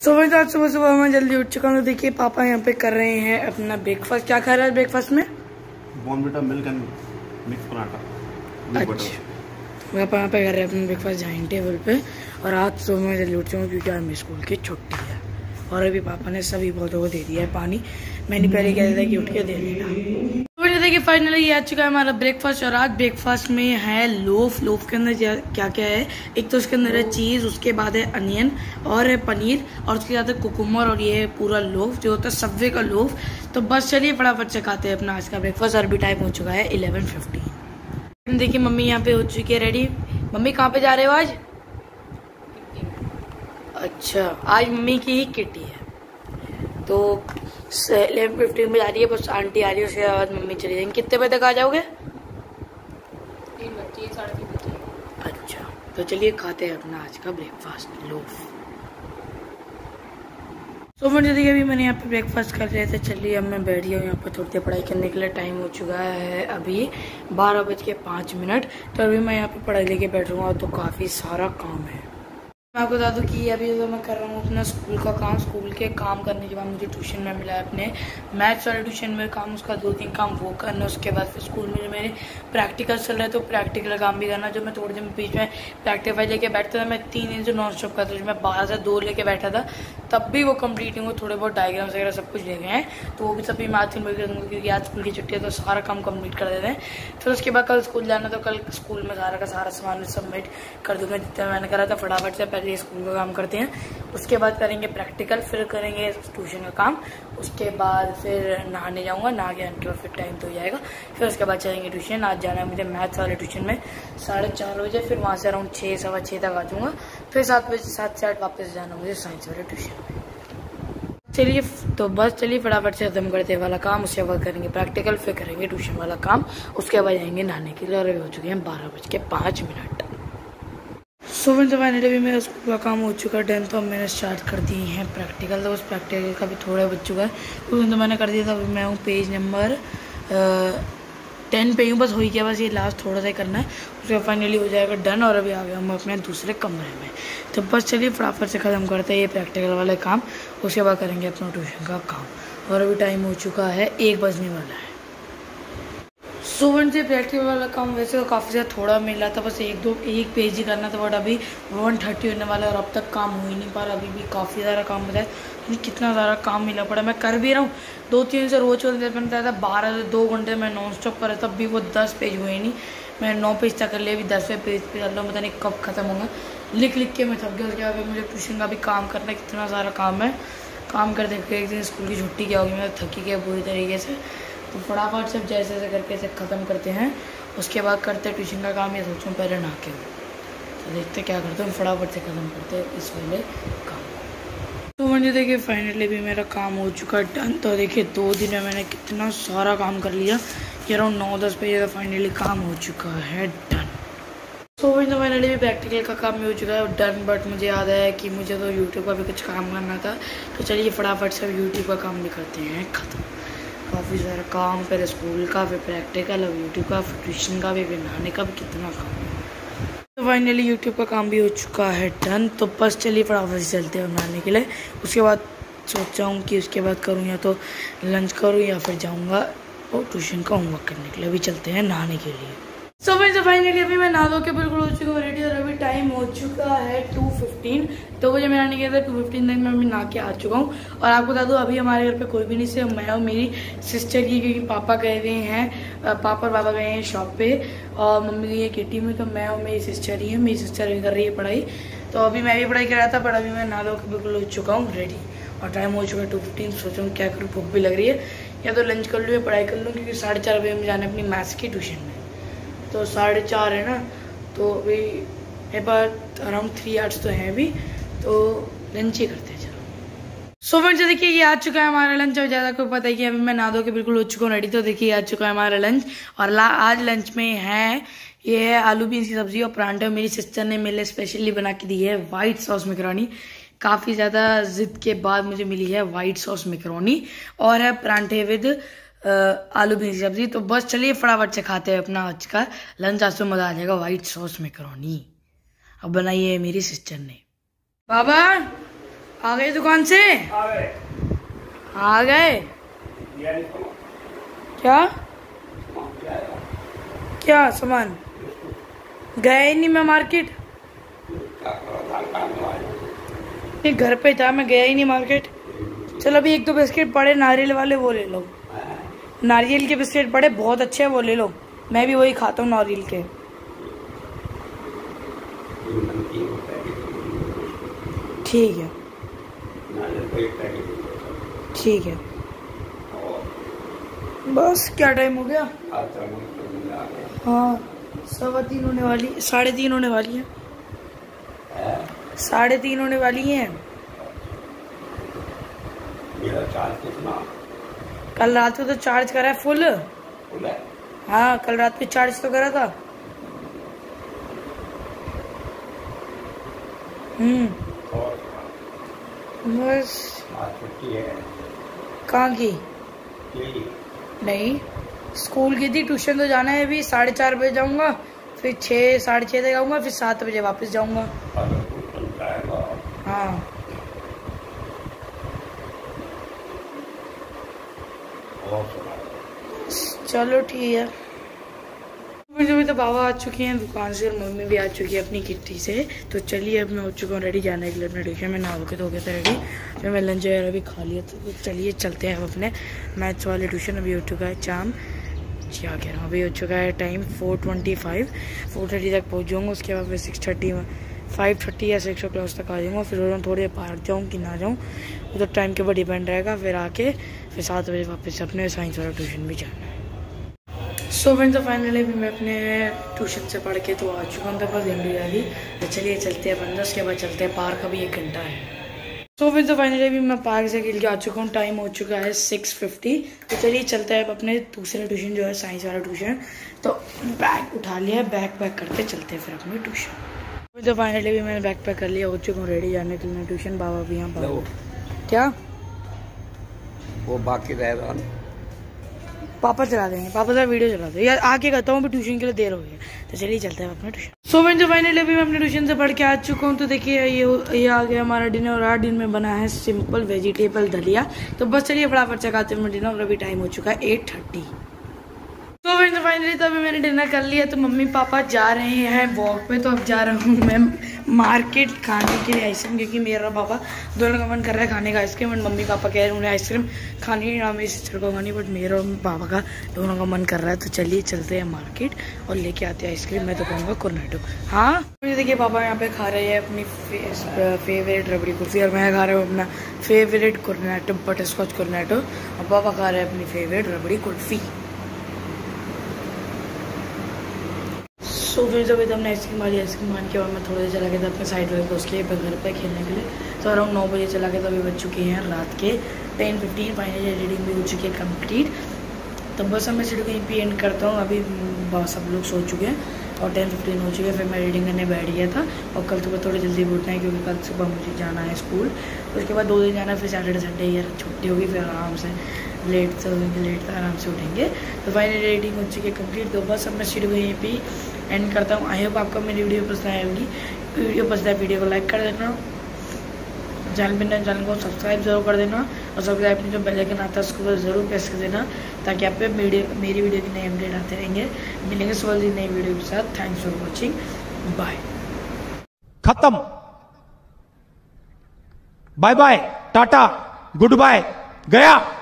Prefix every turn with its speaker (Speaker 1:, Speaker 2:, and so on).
Speaker 1: सुबह सुबह सुबह मैं जल्दी उठ चुका हूँ। तो देखिए पापा यहाँ पे कर रहे हैं अपना ब्रेकफास्ट। क्या खा रहा है ब्रेकफास्ट में?
Speaker 2: Bournvita milk and mix paratha.
Speaker 1: अच्छा, पापा यहाँ पे कर रहे हैं अपना ब्रेकफास्ट डाइनिंग टेबल पे। और आज सुबह मैं जल्दी उठ चुका हूँ क्योंकि आज मेरे स्कूल की छुट्टी है। और अभी पापा ने सभी पौधों को दे दिया है पानी। मैंने पहले कह दिया था कि उठ के दे देना। तो देखिए फाइनली ये आ चुका है हमारा ब्रेकफास्ट। और आज ब्रेकफास्ट में है लोफ। लोफ के अंदर क्या क्या है? एक तो उसके अंदर है चीज़, उसके बाद है अनियन और है पनीर, और उसके साथ है कुकुम्बर, और ये है पूरा लोफ जो होता है सबवे का लोफ। तो बस चलिए फटाफट से खाते हैं अपना आज का ब्रेकफास्ट। और भी टाइम हो चुका है 11:50। देखिए मम्मी यहाँ पे हो चुकी है रेडी। मम्मी कहाँ पे जा रहे हो आज? अच्छा, आज मम्मी की ही किटी है। तो 11:15 में जा रही है, बस आंटी आ रही है, उसके बाद मम्मी चली जाएंगी। कितने बजे तक आ जाओगे?
Speaker 3: 3 बजे 3:30 बजे।
Speaker 1: अच्छा, तो चलिए खाते हैं अपना आज का ब्रेकफास्ट लोफ। तो देखिए अभी मैंने यहाँ पे ब्रेकफास्ट कर लिया था। चलिए अब मैं बैठ गया हूँ यहाँ पे थोड़ी देर पढ़ाई करने के लिए। टाइम हो चुका है अभी 12:05। तो अभी मैं यहाँ पे पढ़ाई लेके बैठूंगा। तो काफ़ी सारा काम है। मैं आपको बता दूं कि अभी तो मैं कर रहा हूँ अपना स्कूल का काम। स्कूल के काम करने के बाद मुझे ट्यूशन में मिला है अपने मैथ्स वाले ट्यूशन में काम। उसका 2-3 काम वो करना। उसके बाद फिर स्कूल में जो मेरे प्रैक्टिकल चल रहा है तो प्रैक्टिकल काम भी करना। जो मैं थोड़े दिन बीच में प्रैक्टिकल फाइल लेके बैठता था, मैं 3 दिन से नॉन स्टॉप करता था। जो मैं 12 से 2 लेके बैठा था तब भी वो कंप्लीट नहीं हुआ। थोड़े बहुत डायग्राम्स वगैरह सब कुछ ले गए हैं, तो वो भी सभी मैं आज कंप्लीट कर दूँगा क्योंकि आज स्कूल की छुट्टी है तो सारा काम कंप्लीट कर देते हैं। फिर उसके बाद कल स्कूल जाना, तो कल स्कूल में सारा का सारा सामान सबमिट कर दूंगा जितना मैंने करा था। फटाफट से पहले स्कूल का काम करते हैं, उसके बाद करेंगे प्रैक्टिकल, फिर करेंगे ट्यूशन का काम। उसके बाद फिर नहाने जाऊंगा, नहा के आने के बाद फिर टाइम तो हो जाएगा। फिर उसके बाद चलेंगे ट्यूशन। आज जाना है मुझे मैथ्स वाले ट्यूशन में 4:30 बजे। फिर वहाँ से अराउंड 6 सवा 6 तक आ जाऊँगा। फिर 7 बजे 7 से 8 वापस जाना मुझे साइंस वाले ट्यूशन में। चलिए तो बस चलिए फटाफट से खत्म करते वाला काम। उसके बाद करेंगे प्रैक्टिकल, फिर करेंगे ट्यूशन वाला काम। उसके बाद जाएंगे नहाने के लिए। और अभी हो चुके हैं 12:05। सुबह तो फाइनली भी मेरा स्कूल का काम हो चुका है डन। तो अब मैंने स्टार्ट कर दिए हैं प्रैक्टिकल। तो उस प्रैक्टिकल का भी थोड़ा बच चुका है क्योंकि तो मैंने कर दिया था। अभी मैं हूँ पेज नंबर 10 पे हूँ। बस हो ही गया, बस ये लास्ट थोड़ा सा करना है, उसके फाइनली हो जाएगा डन। और अभी आ गया हम अपने दूसरे कमरे में। तो बस चलिए फटाफट से ख़त्म करते हैं ये प्रैक्टिकल वाले काम। उसके बाद करेंगे अपना ट्यूशन का काम। और अभी टाइम हो चुका है 1 बजने वाला है। सुबह से प्रैक्टिकल वाला काम वैसे तो काफ़ी ज़्यादा थोड़ा मिला था, बस एक पेज ही करना था। बट अभी 1:30 होने वाला है और अब तक काम हो ही नहीं पा रहा। अभी भी काफ़ी सारा काम बचा है। कितना सारा काम मिला पड़ा, मैं कर भी रहा हूँ 2-3 से रोज मैंने बताया था 12 से 2 घंटे मैं नॉन स्टॉप कर रहा, तब भी वो 10 पेज हुए नहीं। मैं 9 पेज तक कर लिया, अभी 10वें पेज पे चल रहा हूँ। पता नहीं कब खत्म होगा। लिख के मैं थक गया। उसके बाद मुझे ट्यूशन का भी काम करना है। कितना सारा काम है। काम करते करते एक दिन स्कूल की छुट्टी क्या होगी, मैं थकी गया पूरी तरीके से। तो फटाफट सब जैसे जैसे करके इसे ख़त्म करते हैं। उसके बाद करते हैं ट्यूशन का काम। ये सोचूं पहले नहा के, तो देखते क्या करते हैं। फटाफट से ख़त्म करते हैं इस वाले काम। तो मुझे देखिए फाइनली भी मेरा काम हो चुका है डन। तो देखिए 2 दिन में मैंने कितना सारा काम कर लिया। ये अराउंड 9-10 पेज का फाइनली काम हो चुका है डन। तो फाइनली भी प्रैक्टिकल का काम भी हो चुका है डन। बट मुझे याद है कि मुझे तो यूट्यूब का भी कुछ काम करना था। तो चलिए फटाफट से यूट्यूब का काम भी करते हैं ख़त्म। काफ़ी सारा काम, फिर स्कूल का, फिर प्रैक्टिकल, अब यूट्यूब का, फिर ट्यूशन का भी, फिर नहाने का भी, कितना काम। तो फाइनली यूट्यूब का काम भी हो चुका है डन। तो बस चलिए फटाफट से चलते हैं नहाने के लिए। उसके बाद सोचा हूँ कि उसके बाद करूँ या तो लंच करूँ या फिर जाऊँगा और ट्यूशन का होमवर्क करने के लिए। अभी चलते हैं नहाने के लिए। सो फाइनली अभी मैं नहा धो के बिल्कुल हो चुका हूँ रेडी। और अभी टाइम हो चुका है 2:15। तो मुझे मैं नहाने गया था 2:15 तक मैं अभी नहा के आ चुका हूँ। और आपको बता दूँ अभी हमारे घर पे कोई भी नहीं, सिर्फ मैं और मेरी सिस्टर की, क्योंकि पापा गए हुए हैं, पापा और बाबा गए हैं शॉप पे और मम्मी गई है किटी में। तो मैं और मेरी सिस्टर ही है। मेरी सिस्टर भी कर रही है पढ़ाई। तो अभी मैं भी पढ़ाई कर रहा था, पर अभी मैं नहा धो के बिल्कुल हो चुका हूँ रेडी। और टाइम हो चुका है 2:15। सोचा हूँ क्या करूँ, भूख भी लग रही है, या तो लंच कर लूँ या पढ़ाई कर लूँ, क्योंकि 4:30 बजे में जाना है अपनी मैथ्स की ट्यूशन में। तो 4:30 है ना, तो अभी मेरे पास अराउंड 3 आवर्स तो हैं अभी, तो लंच ही करते हैं। चलो सो फ्रेंड्स देखिए ये आ चुका है हमारा लंच। और ज़्यादा को पता है कि अभी मैं नहा धो के बिल्कुल हो चुका हूँ रेडी। तो देखिए आ चुका है हमारा लंच। और आज लंच में है ये है आलू बीन्स की सब्जी और परांठे। मेरी सिस्टर ने मेरे लिए स्पेशली बना के दी है वाइट सॉस मैकरोनी। काफ़ी ज़्यादा जिद के बाद मुझे मिली है वाइट सॉस मैकरोनी। और है परांठे विद आलू बीन्स की सब्जी। तो बस चलिए फटाफट से खाते हैं अपना आज का लंच। आज तो मजा आ जाएगा। वाइट सॉस मैकरोनी अब बनाई है मेरी सिस्टर ने। बाबा आ गए दुकान से? आ गए। क्या क्या सामान? गए ही नहीं मैं मार्केट। नहीं घर पे था, मैं गया ही नहीं मार्केट। चलो अभी एक दो बिस्किट पड़े नारियल वाले, वो ले लो। नारियल के बिस्किट पड़े बहुत अच्छे हैं, वो ले लो। मैं भी वही खाता हूँ नारियल के। ठीक है ठीक है। बस क्या टाइम हो गया? हाँ 3:15 होने वाली, 3:30 होने वाली है, 3:30 होने वाली है। कल रात को तो चार्ज करा है फुल। हाँ कल रात में चार्ज तो करा था। बस कहाँ की? नहीं स्कूल की थी, ट्यूशन तो जाना है अभी। 4:30 बजे जाऊंगा, फिर 6-6:30 तक आऊंगा, फिर 7 बजे वापस जाऊंगा। हाँ चलो ठीक है। मुझे तो बाबा आ चुके हैं दुकान से और मम्मी भी आ चुकी है अपनी किट्टी से। तो चलिए अब मैं हो चुका हूँ रेडी जाने के लिए अपने ट्यूशन में। नहा के धो के रेडी, फिर मैं लंच वगैरह भी खा लिया। तो चलिए चलते हैं हम अपने मैथ्स वाले ट्यूशन। अभी हो चुका है शाम, क्या कह रहा हूँ, अभी हो चुका है टाइम 4:25। 4:30 तक पहुँच जाऊँगा। उसके बाद फिर 5:30 या 6 o'clock तक आ जाऊँगा। फिर थोड़ी देर पार्क जाऊँ कि ना जाऊँ, उधर टाइम के ऊपर डिपेंड रहेगा। फिर आके फिर 7 बजे वापस अपने साइंस वाला ट्यूशन भी जाना है। सो फ्रेंड्स फाइनली भी मैं अपने ट्यूशन से पढ़ के तो आ चुका हूँ, तो बस घंटी आ गई। तो चलिए चलते हैं बंदा, उसके बाद चलते हैं पार्क। अभी 1 घंटा है। सो फिर तो फाइनली भी मैं पार्क से खेल के आ चुका हूँ। टाइम हो चुका है 6:50। तो चलिए चलते हैं अब अपने दूसरे ट्यूशन जो है साइंस वाला ट्यूशन। तो बैग उठा लिया है, बैग पैक करके चलते हैं फिर अपने ट्यूशन। तो फाइनली भी मैंने बैग पैक कर लिया, हो चुका हूँ रेडी जाने के लिए ट्यूशन। बाबा भी यहाँ पर क्या
Speaker 4: वो बाकी रहेगा,
Speaker 1: पापा चला देंगे, पापा का वीडियो चला दो यार। आके करता हूँ, ट्यूशन के लिए देर हो गई। तो चलिए चलते हैं अपने ट्यूशन। सो मैं जो फाइनली अभी मैं अपने ट्यूशन से पढ़ के आ चुका हूँ। तो देखिए ये आ गया हमारा डिनर, और आज दिन में बना है सिंपल वेजिटेबल दलिया। तो बस चलिए फटाफट से खाते हैं डिनर। और अभी टाइम हो चुका है 8:30। तो फाइनली तो अभी मैंने डिनर कर लिया। तो मम्मी पापा जा रहे हैं वॉक पे, तो अब जा रहा हूँ मैं मार्केट खाने के लिए आइसक्रीम, क्योंकि मेरा पापा दोनों का मन कर रहा है खाने का आइसक्रीम। और मम्मी पापा कह रहे हैं उन्हें आइसक्रीम खानी है, ना मेरी सिस्टर को खानी, बट मेरा और पापा का दोनों का मन कर रहा है। तो चलिए चलते हैं मार्केट और लेके आते हैं आइसक्रीम। मैं तो कहूँगा कोर्नेटो। हाँ देखिए पापा यहाँ पे खा रहे हैं अपनी फेवरेट रबड़ी कुल्फी, और मैं खा रहा हूँ अपना favourite Cornetto, butterscotch Cornetto, और पापा खा रहे हैं अपनी फेवरेट रबड़ी कुल्फी। सो फिर जब हमने आइसक्रीम वाली आइसक्रीम मान के बाद मैं थोड़ी देर चला गया था अपने साइड वाले दोस्त के घर पर खेलने के लिए। तो अराउंड 9 बजे चला गया। तो अभी बज चुके हैं रात के 10:15। फाइनली रीडिंग भी हो चुकी है कंप्लीट। तो बस अब मैं वीडियो कहीं पे एंड करता हूँ। अभी सब लोग सो चुके हैं और 10:15 हो चुके हैं। फिर मैं रीडिंग करने बैठ गया था। और कल सुबह थोड़ी जल्दी उठना है, क्योंकि कल सुबह मुझे जाना है स्कूल। उसके बाद 2 दिन जाना है, फिर सैटरडे संडे यार छुट्टी होगी, फिर आराम से लेट तो आराम से उठेंगे। तो फाइनली रीडिंग हो चुकी है कंप्लीट। तो बस अब मैं वीडियो को यहीं पे एंड करता हूँ। आई होप आपको मेरी वीडियो पसंद आएगी। वीडियो पसंद है वीडियो को लाइक कर देना, चैनल को सब्सक्राइब जरूर कर देना, और सब्सक्राइब में जो बेल आइकन आता है उसको जरूर प्रेस कर देना, ताकि आप पे मेरी वीडियो की नई अपडेट आते रहेंगे। मिलेंगे सुबह की नई वीडियो के साथ। Thanks for watching, bye.
Speaker 5: खत्म, bye bye, tata, goodbye, गया।